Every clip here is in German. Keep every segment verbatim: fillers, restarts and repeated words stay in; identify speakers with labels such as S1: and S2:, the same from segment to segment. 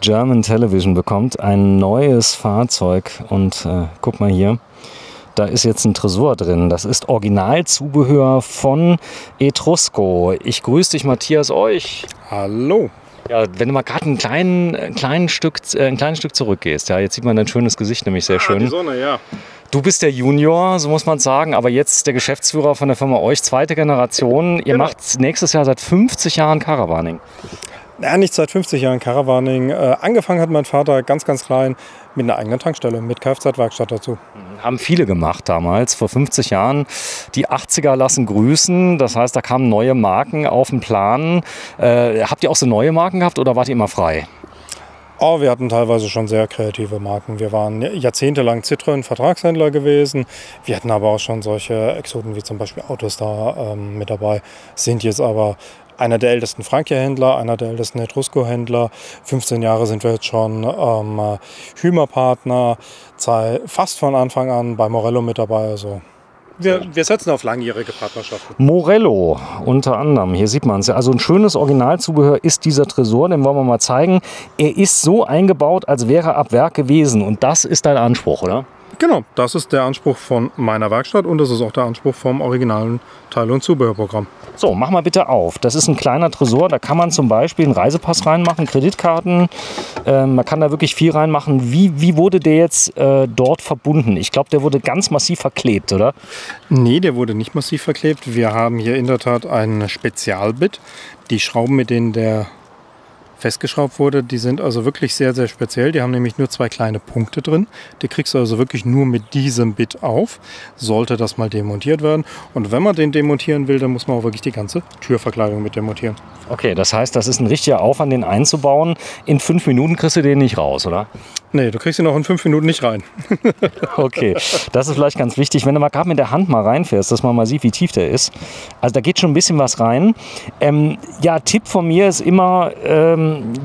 S1: German Television bekommt ein neues Fahrzeug und äh, guck mal hier, da ist jetzt ein Tresor drin. Das ist Originalzubehör von Etrusco. Ich grüße dich, Matthias, euch.
S2: Hallo.
S1: Ja, wenn du mal gerade ein, klein, ein, klein Stück, äh, ein kleines Stück zurückgehst, ja, jetzt sieht man dein schönes Gesicht nämlich sehr
S2: ah,
S1: schön.
S2: Die Sonne, ja.
S1: Du bist der Junior, so muss man sagen, aber jetzt der Geschäftsführer von der Firma euch, zweite Generation. Ihr
S2: Genau.
S1: macht nächstes Jahr seit fünfzig Jahren Caravaning.
S2: Ja, nicht seit fünfzig Jahren Caravaning. Äh, angefangen hat mein Vater ganz, ganz klein mit einer eigenen Tankstelle, mit Kfz-Werkstatt dazu.
S1: Haben viele gemacht damals, vor fünfzig Jahren. Die achtziger lassen grüßen, das heißt, da kamen neue Marken auf den Plan. Äh, habt ihr auch so neue Marken gehabt oder wart ihr immer frei?
S2: Oh, wir hatten teilweise schon sehr kreative Marken. Wir waren jahrzehntelang Citroën-Vertragshändler gewesen. Wir hatten aber auch schon solche Exoten wie zum Beispiel Autostar ähm, mit dabei. Sind jetzt aber einer der ältesten Frankia-Händler, einer der ältesten Etrusco-Händler. fünfzehn Jahre sind wir jetzt schon ähm, Hümer-Partner. Fast von Anfang an bei Morello mit dabei. Also wir, wir setzen auf langjährige Partnerschaften.
S1: Morello unter anderem, hier sieht man es. Also ein schönes Originalzubehör ist dieser Tresor, den wollen wir mal zeigen. Er ist so eingebaut, als wäre er ab Werk gewesen. Und das ist dein Anspruch, oder?
S2: Genau, das ist der Anspruch von meiner Werkstatt und das ist auch der Anspruch vom originalen Teil- und Zubehörprogramm.
S1: So, mach mal bitte auf. Das ist ein kleiner Tresor, da kann man zum Beispiel einen Reisepass reinmachen, Kreditkarten. Ähm, man kann da wirklich viel reinmachen. Wie, wie wurde der jetzt äh, dort verbunden? Ich glaube, der wurde ganz massiv verklebt, oder?
S2: Nee, der wurde nicht massiv verklebt. Wir haben hier in der Tat ein Spezialbit. Die Schrauben, mit denen der festgeschraubt wurde, die sind also wirklich sehr, sehr speziell. Die haben nämlich nur zwei kleine Punkte drin. Die kriegst du also wirklich nur mit diesem Bit auf. Sollte das mal demontiert werden. Und wenn man den demontieren will, dann muss man auch wirklich die ganze Türverkleidung mit demontieren.
S1: Okay, das heißt, das ist ein richtiger Aufwand, den einzubauen. In fünf Minuten kriegst du den nicht raus, oder?
S2: Nee, du kriegst ihn auch in fünf Minuten nicht rein.
S1: Okay, das ist vielleicht ganz wichtig, wenn du mal gerade mit der Hand mal reinfährst, dass man mal sieht, wie tief der ist. Also da geht schon ein bisschen was rein. Ähm, ja, Tipp von mir ist immer, ähm,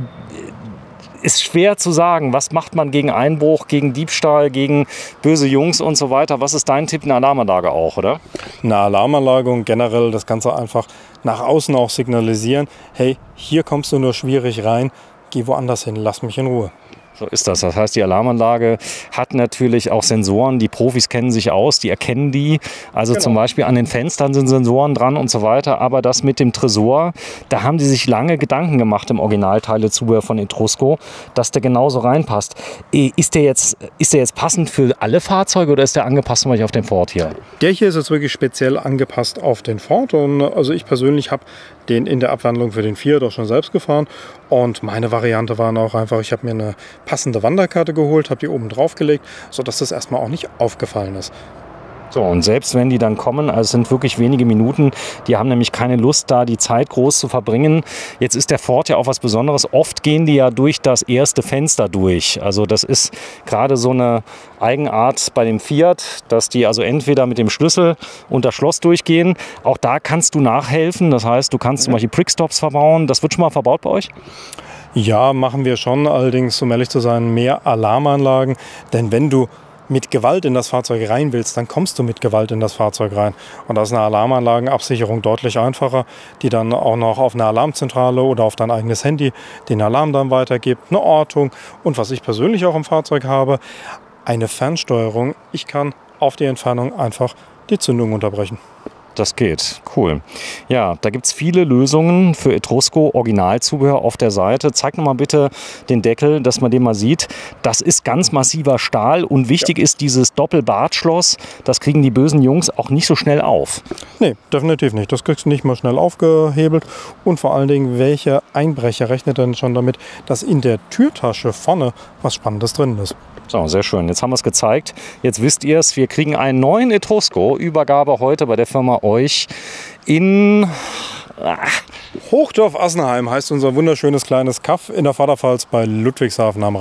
S1: ist schwer zu sagen, was macht man gegen Einbruch, gegen Diebstahl, gegen böse Jungs und so weiter. Was ist dein Tipp? Eine Alarmanlage auch, oder?
S2: Eine Alarmanlage und generell das Ganze einfach nach außen auch signalisieren. Hey, hier kommst du nur schwierig rein, geh woanders hin, lass mich in Ruhe.
S1: So ist das. Das heißt, die Alarmanlage hat natürlich auch Sensoren. Die Profis kennen sich aus, die erkennen die. Also
S2: genau.
S1: Zum Beispiel an den Fenstern sind Sensoren dran und so weiter. Aber das mit dem Tresor, da haben die sich lange Gedanken gemacht im Originalteilezubehör von Etrusco, dass der genauso reinpasst. Ist der jetzt, ist der jetzt passend für alle Fahrzeuge oder ist der angepasst zum Beispiel auf den Ford hier?
S2: Der hier ist jetzt wirklich speziell angepasst auf den Ford. Und also ich persönlich habe den in der Abwandlung für den Fiat auch schon selbst gefahren. Und meine Variante war auch einfach, ich habe mir eine passende Wanderkarte geholt, habe die oben drauf gelegt, sodass das erstmal auch nicht aufgefallen ist.
S1: So, und selbst wenn die dann kommen, also es sind wirklich wenige Minuten, die haben nämlich keine Lust, da die Zeit groß zu verbringen. Jetzt ist der Ford ja auch was Besonderes. Oft gehen die ja durch das erste Fenster durch. Also das ist gerade so eine Eigenart bei dem Fiat, dass die also entweder mit dem Schlüssel unter Schloss durchgehen. Auch da kannst du nachhelfen. Das heißt, du kannst zum Beispiel Prickstops verbauen. Das wird schon mal verbaut bei euch?
S2: Ja, machen wir schon. Allerdings, um ehrlich zu sein, mehr Alarmanlagen. Denn wenn du mit Gewalt in das Fahrzeug rein willst, dann kommst du mit Gewalt in das Fahrzeug rein. Und da ist eine Alarmanlagenabsicherung deutlich einfacher, die dann auch noch auf eine Alarmzentrale oder auf dein eigenes Handy den Alarm dann weitergibt, eine Ortung und was ich persönlich auch im Fahrzeug habe, eine Fernsteuerung. Ich kann auf die Entfernung einfach die Zündung unterbrechen.
S1: Das geht, cool. Ja, da gibt es viele Lösungen für Etrusco Originalzubehör auf der Seite. Zeig nochmal bitte den Deckel, dass man den mal sieht. Das ist ganz massiver Stahl und wichtig ja. ist dieses Doppelbartschloss. Das kriegen die bösen Jungs auch nicht so schnell auf.
S2: Nee, definitiv nicht. Das kriegst du nicht mal schnell aufgehebelt. Und vor allen Dingen, welcher Einbrecher rechnet denn schon damit, dass in der Türtasche vorne was Spannendes drin ist?
S1: So, sehr schön. Jetzt haben wir es gezeigt. Jetzt wisst ihr es. Wir kriegen einen neuen Etrusco. Übergabe heute bei der Firma euch in
S2: ach, Hochdorf-Assenheim heißt unser wunderschönes kleines Kaff in der Vorderpfalz bei Ludwigshafen am Rhein.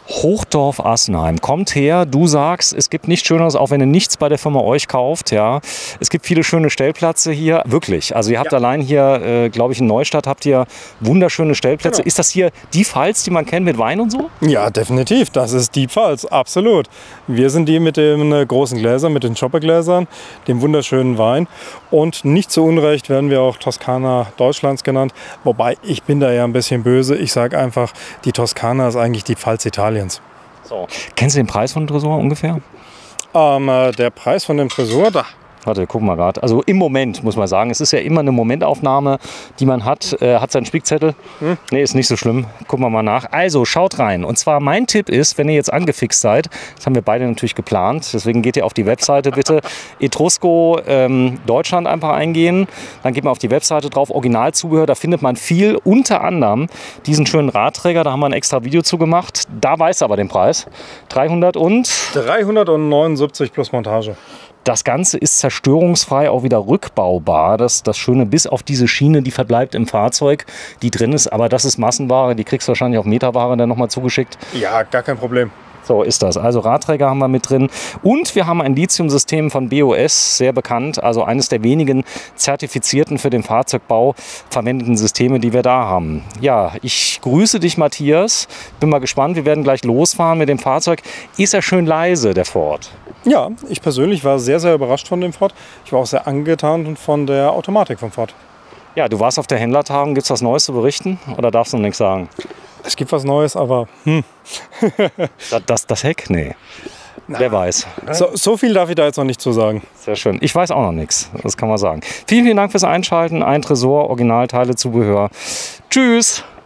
S1: Hochdorf Assenheim. Kommt her, du sagst, es gibt nichts Schöneres, auch wenn ihr nichts bei der Firma euch kauft. Ja. Es gibt viele schöne Stellplätze hier, wirklich. Also ihr habt ja. allein hier, äh, glaube ich, in Neustadt habt ihr wunderschöne Stellplätze. Genau. Ist das hier die Pfalz, die man kennt mit Wein und so?
S2: Ja, definitiv. Das ist die Pfalz, absolut. Wir sind die mit den äh, großen Gläsern, mit den Schoppegläsern, dem wunderschönen Wein. Und nicht zu Unrecht werden wir auch Toskana Deutschlands genannt. Wobei, ich bin da ja ein bisschen böse. Ich sage einfach, die Toskana ist eigentlich die Pfalz Italiens.
S1: So. Kennst du den Preis von dem Tresor ungefähr?
S2: Ähm, äh, der Preis von dem Tresor, da.
S1: Warte, gucken wir gerade. Also im Moment muss man sagen, es ist ja immer eine Momentaufnahme, die man hat. Äh, hat seinen Spickzettel? Hm? Nee, ist nicht so schlimm. Gucken wir mal nach. Also schaut rein. Und zwar mein Tipp ist, wenn ihr jetzt angefixt seid, das haben wir beide natürlich geplant, deswegen geht ihr auf die Webseite bitte, Etrusco ähm, Deutschland einfach eingehen. Dann geht man auf die Webseite drauf, Originalzubehör, da findet man viel. Unter anderem diesen schönen Radträger, da haben wir ein extra Video zu gemacht. Da weiß aber den Preis. dreihundert und?
S2: dreihundertneunundsiebzig plus Montage.
S1: Das Ganze ist zerstörungsfrei, auch wieder rückbaubar. Das, das Schöne, bis auf diese Schiene, die verbleibt im Fahrzeug, die drin ist. Aber das ist Massenware, die kriegst du wahrscheinlich auf Meterware dann nochmal zugeschickt.
S2: Ja, gar kein Problem.
S1: So ist das. Also Radträger haben wir mit drin. Und wir haben ein Lithium-System von B O S, sehr bekannt. Also eines der wenigen zertifizierten für den Fahrzeugbau verwendeten Systeme, die wir da haben. Ja, ich grüße dich, Matthias. Bin mal gespannt. Wir werden gleich losfahren mit dem Fahrzeug. Ist er schön leise, der Ford?
S2: Ja, ich persönlich war sehr, sehr überrascht von dem Ford. Ich war auch sehr angetan von der Automatik vom Ford.
S1: Ja, du warst auf der Händlertagung. Gibt es was Neues zu berichten oder darfst du noch nichts sagen?
S2: Es gibt was Neues, aber hm.
S1: das, das, das Heck? Nee. Na, wer weiß.
S2: So, so viel darf ich da jetzt noch nicht zu sagen.
S1: Sehr schön. Ich weiß auch noch nichts. Das kann man sagen. Vielen, vielen Dank fürs Einschalten. Ein Tresor, Originalteile, Zubehör. Tschüss.